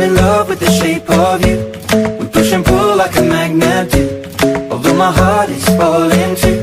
in love with the shape of you. We push and pull like a magnet do, although my heart is falling too.